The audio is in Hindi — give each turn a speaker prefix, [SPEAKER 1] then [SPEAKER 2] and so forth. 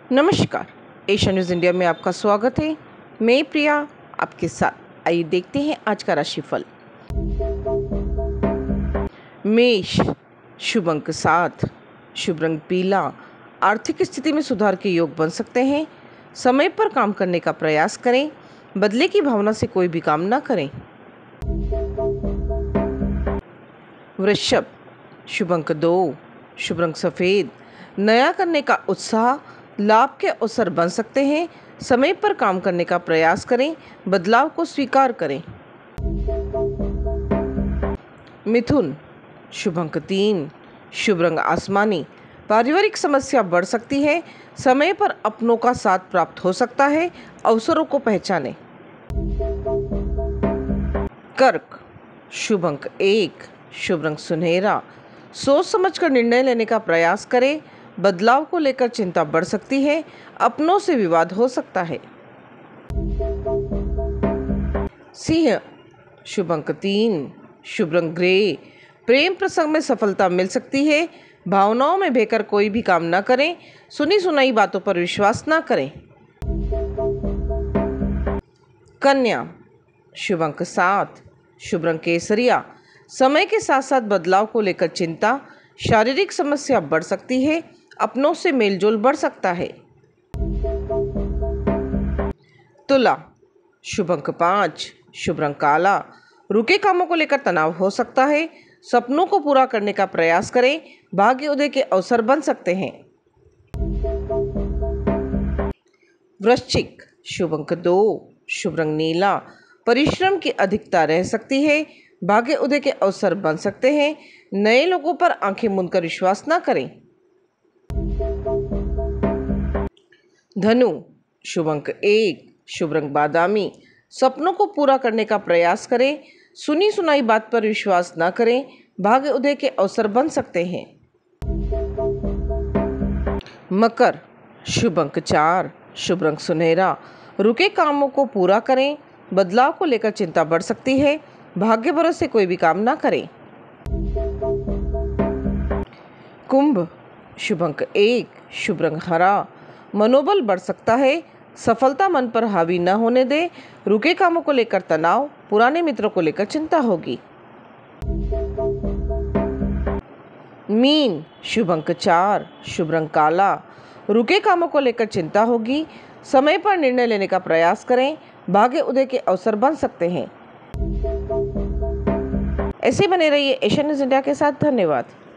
[SPEAKER 1] नमस्कार, एशिया न्यूज़ इंडिया में आपका स्वागत है। मैं प्रिया आपके साथ। आइए देखते हैं आज का राशिफल। मेष, शुभ अंक 7, शुभ रंग पीला। आर्थिक स्थिति में सुधार के योग बन सकते हैं। समय पर काम करने का प्रयास करें। बदले की भावना से कोई भी काम ना करें। वृषभ, शुभ अंक 2, शुभ रंग सफ़ेद। नया करने का उत्साह, लाभ के अवसर बन सकते हैं। समय पर काम करने का प्रयास करें। बदलाव को स्वीकार करें। मिथुन, शुभ अंक 3, शुभ रंग आसमानी। पारिवारिक समस्या बढ़ सकती है। समय पर अपनों का साथ प्राप्त हो सकता है। अवसरों को पहचानें। कर्क, शुभ अंक 1, शुभ रंग सुनहरा। सोच समझकर निर्णय लेने का प्रयास करें। बदलाव को लेकर चिंता बढ़ सकती है। अपनों से विवाद हो सकता है। सिंह, शुभ अंक 3, शुभ रंग ग्रे। प्रेम प्रसंग में सफलता मिल सकती है। भावनाओं में बहकर कोई भी काम न करें। सुनी सुनाई बातों पर विश्वास न करें। कन्या, शुभ अंक 7, शुभ रंग केसरिया। समय के साथ साथ बदलाव को लेकर चिंता, शारीरिक समस्या बढ़ सकती है। अपनों से मेलजोल बढ़ सकता है। तुला, शुभ अंक 5, शुभ रंग काला। रुके कामों को लेकर तनाव हो सकता है। सपनों को पूरा करने का प्रयास करें। भाग्य उदय के अवसर बन सकते हैं। वृश्चिक, शुभ अंक 2, शुभ रंग नीला। परिश्रम की अधिकता रह सकती है। भाग्य उदय के अवसर बन सकते हैं। नए लोगों पर आंखें मूंदकर विश्वास न करें। धनु, शुभ अंक 1, शुभ रंग बादामी। सपनों को पूरा करने का प्रयास करें। सुनी सुनाई बात पर विश्वास न करें। भाग्य उदय के अवसर बन सकते हैं। मकर, शुभ अंक 4, शुभ रंग सुनहरा। रुके कामों को पूरा करें। बदलाव को लेकर चिंता बढ़ सकती है। भाग्य भरोसे कोई भी काम ना करें। कुंभ, शुभ अंक 1, शुभ रंग हरा। मनोबल बढ़ सकता है। सफलता मन पर हावी न होने दे। रुके कामों को लेकर तनाव, पुराने मित्रों को लेकर चिंता होगी। मीन, शुभ अंक 4, शुभ रंग काला। रुके कामों को लेकर चिंता होगी। समय पर निर्णय लेने का प्रयास करें। भाग्य उदय के अवसर बन सकते हैं। ऐसे बने रहिए एशिया न्यूज़ इंडिया के साथ। धन्यवाद।